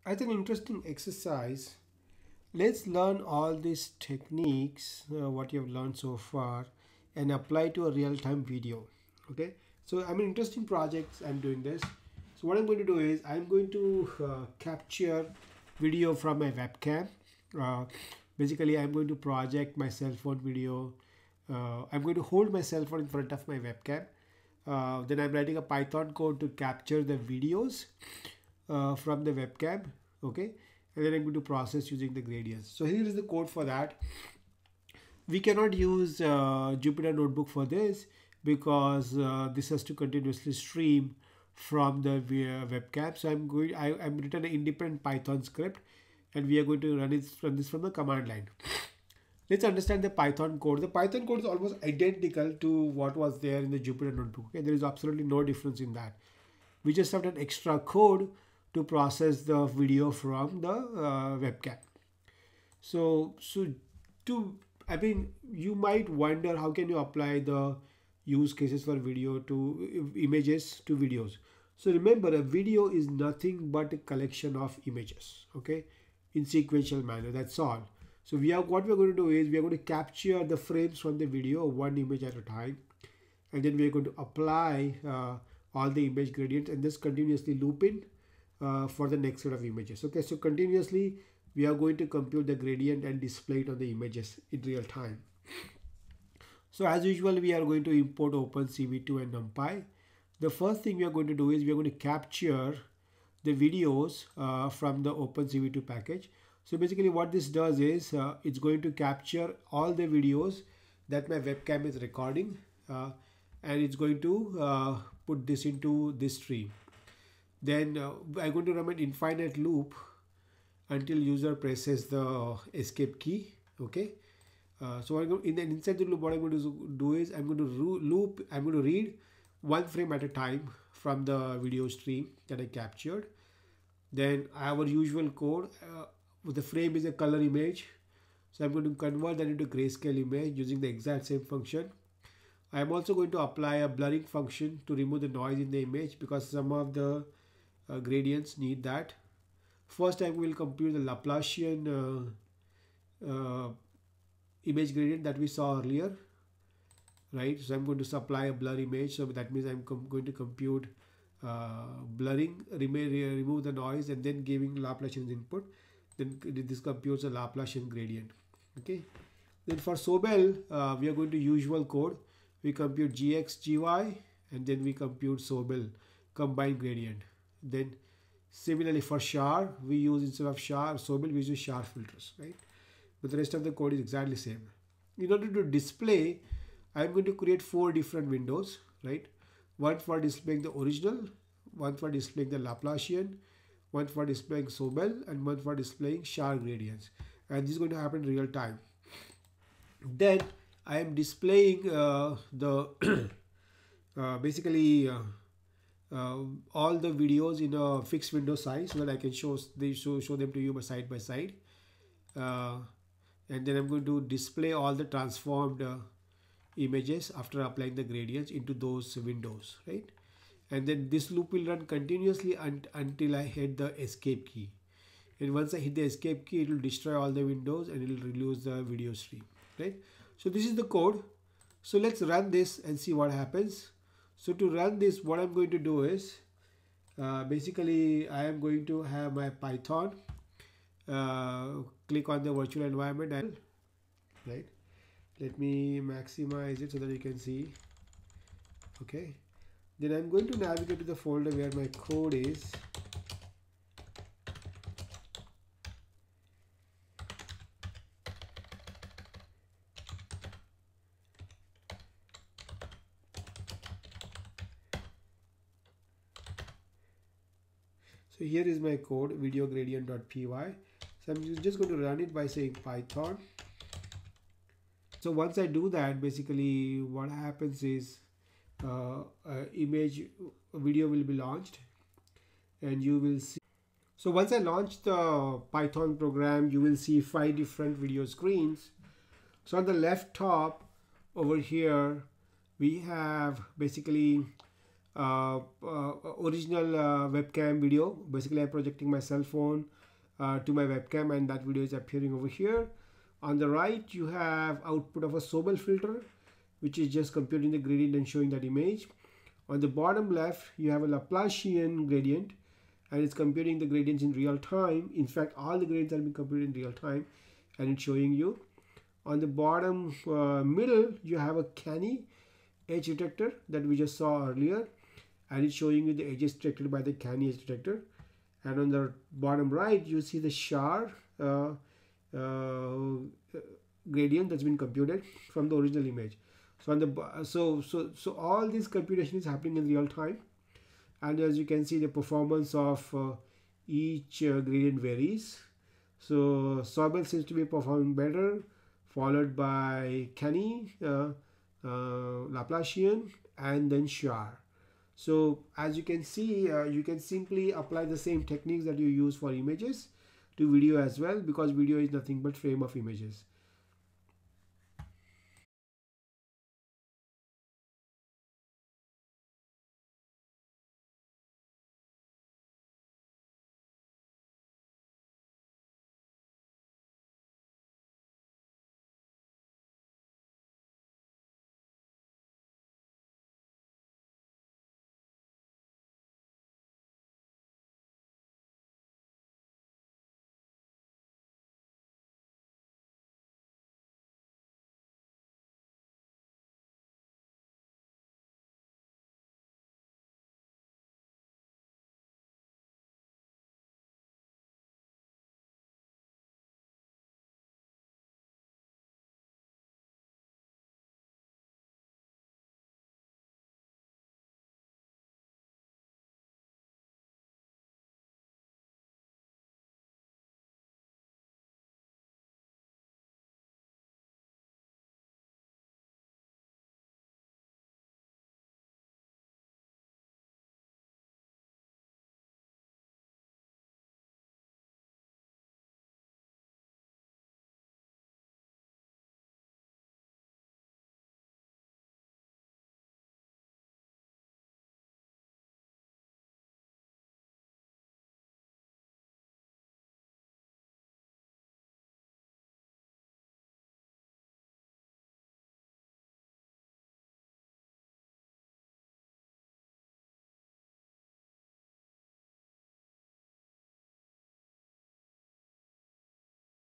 As an interesting exercise, let's learn all these techniques, what you have learned so far, and apply to a real-time video. Okay, so I'm an interesting project. I'm doing this. So what I'm going to do is I'm going to capture video from my webcam. Uh, Basically, I'm going to project my cell phone video. I'm going to hold my cell phone in front of my webcam. Then I'm writing a Python code to capture the videos from the webcam. Okay, and then I'm going to process using the gradients. So here is the code for that. We cannot use Jupyter Notebook for this because this has to continuously stream from the webcam. So I'm written an independent Python script, and we are going to run this from the command line. Let's understand the Python code. The Python code is almost identical to what was there in the Jupyter Notebook. Okay, there is absolutely no difference in that. We just have an extra code to process the video from the webcam. So to I mean, you might wonder how can you apply the use cases for video to images to videos. So remember, a video is nothing but a collection of images, okay, in sequential manner. That's all. So what we're going to do is we are going to capture the frames from the video one image at a time, and then we are going to apply all the image gradients and just continuously loop in for the next set of images. Okay, so continuously we are going to compute the gradient and display it on the images in real time. So as usual, we are going to import OpenCV2 and NumPy. The first thing we are going to do is we are going to capture the videos from the OpenCV2 package. So basically what this does is it's going to capture all the videos that my webcam is recording, and it's going to put this into this stream. Then I'm going to run an infinite loop until user presses the escape key. Okay, so inside the loop, what I'm going to do is I'm going to I'm going to read one frame at a time from the video stream that I captured. Then our usual code, the frame is a color image, so I'm going to convert that into grayscale image using the exact same function. I'm also going to apply a blurring function to remove the noise in the image because some of the gradients need that. First, I will compute the Laplacian image gradient that we saw earlier, right? So I'm going to supply a blur image, so that means I'm going to compute blurring, remove the noise, and then giving Laplacian input. Then this computes a Laplacian gradient. Okay. Then for Sobel, we are going to usual code. We compute gx, gy, and then we compute Sobel combined gradient. Then similarly for Scharr, we use instead of Sobel, we use Scharr filters, right? But the rest of the code is exactly same. In order to display, I'm going to create 4 different windows, right? One for displaying the original, one for displaying the Laplacian, one for displaying Sobel, and one for displaying Scharr gradients. And this is going to happen in real time. Then I am displaying the basically all the videos in a fixed window size so that I can show them to you side by side. And then I'm going to display all the transformed images after applying the gradients into those windows, right? And then this loop will run continuously until I hit the escape key. And once I hit the escape key, it will destroy all the windows and it will release the video stream, right? So this is the code. So let's run this and see what happens. So to run this, what I'm going to do is basically I am going to have my Python, click on the virtual environment, and right, let me maximize it so that you can see. Okay, then I'm going to navigate to the folder where my code is. So here is my code, video gradient.py. So I'm just going to run it by saying Python. So once I do that, basically what happens is video will be launched, and you will see. So once I launch the Python program, you will see 5 different video screens. So on the left top over here, we have basically original webcam video. Basically, I'm projecting my cell phone to my webcam, and that video is appearing over here. On the right, you have output of a Sobel filter, which is just computing the gradient and showing that image. On the bottom left, you have a Laplacian gradient, and it's computing the gradients in real time. In fact, all the gradients are being computed in real time, and it's showing you. On the bottom middle, you have a Canny edge detector that we just saw earlier, and it's showing you the edges detected by the Canny edge detector. And on the bottom right, you see the Scharr gradient that's been computed from the original image. So on the so all this computation is happening in real time, and as you can see, the performance of each gradient varies. So Sobel seems to be performing better, followed by Canny, Laplacian, and then Scharr. So as you can see, you can simply apply the same techniques that you use for images to video as well, because video is nothing but frame of images.